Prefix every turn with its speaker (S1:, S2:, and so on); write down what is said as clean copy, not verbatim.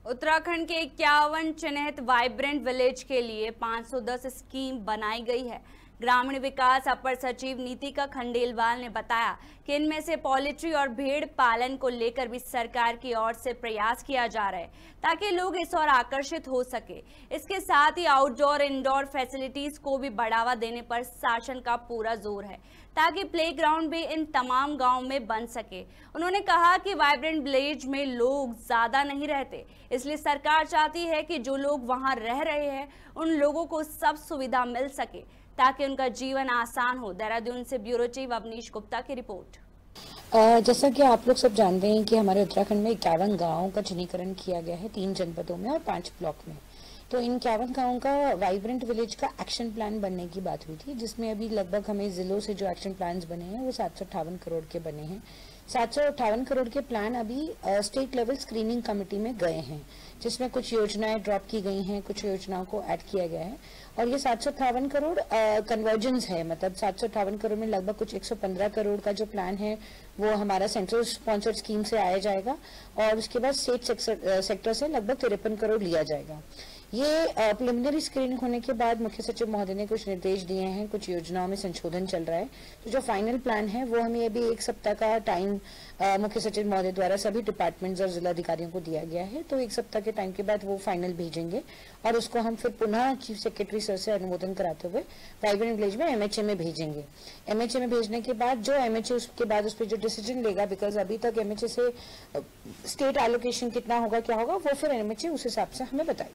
S1: उत्तराखंड के 51 चिन्हित vibrant village के लिए 510 स्कीम बनाई गई है। ग्रामीण विकास अपर सचिव नीतिका खंडेलवाल ने बताया कि इनमें से पोल्ट्री और भेड़ पालन को लेकर भी सरकार की ओर से प्रयास किया जा रहा है ताकि लोग इस ओर आकर्षित हो सके। इसके साथ ही आउटडोर इंडोर फैसिलिटीज को भी बढ़ावा देने पर शासन का पूरा जोर है ताकि प्लेग्राउंड भी इन तमाम गांवों में बन सके। उन्होंने कहा कि वाइब्रेंट विलेज में लोग ज्यादा नहीं रहते, इसलिए सरकार चाहती है कि जो लोग वहां रह रहे हैं उन लोगों को सब सुविधा मिल सके ताकि उनका जीवन आसान हो। देहरादून से ब्यूरो चीफ अवनीश गुप्ता की रिपोर्ट।
S2: जैसा कि आप लोग सब जानते हैं कि हमारे उत्तराखंड में 51 गाँवों का चिन्हीकरण किया गया है, 3 जनपदों में और 5 ब्लॉक में। तो इन 51 गाँवों का वाइब्रेंट विलेज का एक्शन प्लान बनने की बात हुई थी, जिसमें अभी लगभग हमें जिलों से जो एक्शन प्लान बने हैं वो 758 करोड़ के बने हैं। 758 करोड़ के प्लान अभी स्टेट लेवल स्क्रीनिंग कमेटी में गए हैं, जिसमें कुछ योजनाएं ड्रॉप की गई हैं, कुछ योजनाओं को ऐड किया गया है। और ये 758 करोड़ कन्वर्जेंस है, मतलब 758 करोड़ में लगभग कुछ 115 करोड़ का जो प्लान है वो हमारा सेंट्रल स्पॉन्सर्ड स्कीम से आया जाएगा और उसके बाद स्टेट सेक्टर से लगभग 53 करोड़ लिया जाएगा। ये प्रिलिमिनरी स्क्रीनिंग होने के बाद मुख्य सचिव महोदय ने कुछ निर्देश दिए हैं, कुछ योजनाओं में संशोधन चल रहा है। तो जो फाइनल प्लान है वो हमें अभी 1 सप्ताह का टाइम मुख्य सचिव महोदय द्वारा सभी डिपार्टमेंट्स और जिलाधिकारियों को दिया गया है। तो 1 सप्ताह के टाइम के बाद वो फाइनल भेजेंगे और उसको हम फिर पुनः चीफ सेक्रेटरी सर से अनुमोदन कराते हुए वाइब्रेंट विलेज में एमएचए में भेजेंगे। एमएचए में भेजने के बाद जो एमएचए उसके बाद उस पर जो डिसीजन लेगा, बिकॉज अभी तक एमएचए से स्टेट एलोकेशन कितना होगा क्या होगा वो फिर एमएचए उस हिसाब से हमें बताएगा।